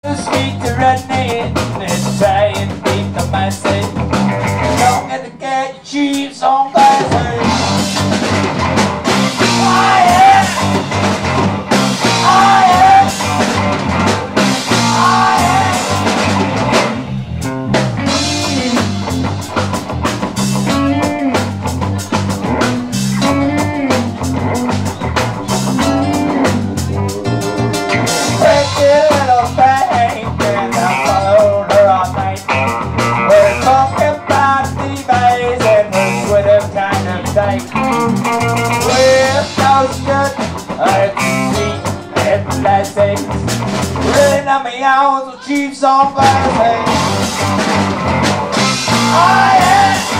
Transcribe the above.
Speak to running and try and beat the message. Don't get to get your chiefs on Thursday. Oh yeah! Oh yeah! Oh yeah! Take it little thing and I followed her all night. We're talking about D-Bays and we're sweet of kind of tight. We're so good, it's sweet and blessings. Really not me out with the Chiefs on Thursday. Oh yeah!